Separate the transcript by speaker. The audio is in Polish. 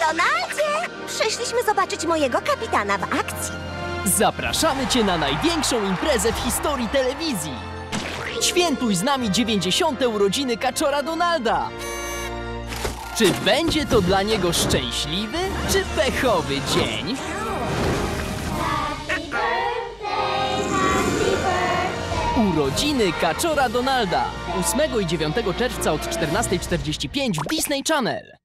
Speaker 1: Donaldzie! Przyszliśmy zobaczyć mojego kapitana w akcji.
Speaker 2: Zapraszamy Cię na największą imprezę w historii telewizji. Świętuj z nami 90. urodziny kaczora Donalda. Czy będzie to dla niego szczęśliwy czy pechowy dzień? Urodziny kaczora Donalda 8 i 9 czerwca od 14:45 w Disney Channel.